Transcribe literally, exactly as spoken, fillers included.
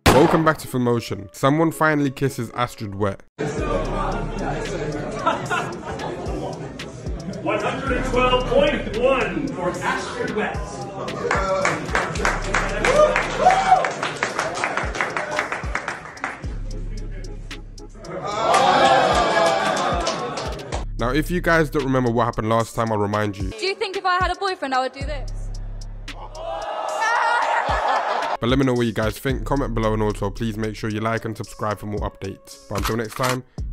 Welcome back to Full Motion. Someone finally kisses Astrid Wett. one hundred twelve point one for Astrid Wett. Now, if you guys don't remember what happened last time, I'll remind you. Do you think if I had a boyfriend, I would do this? But let me know what you guys think. Comment below, and also please make sure you like and subscribe for more updates. But until next time,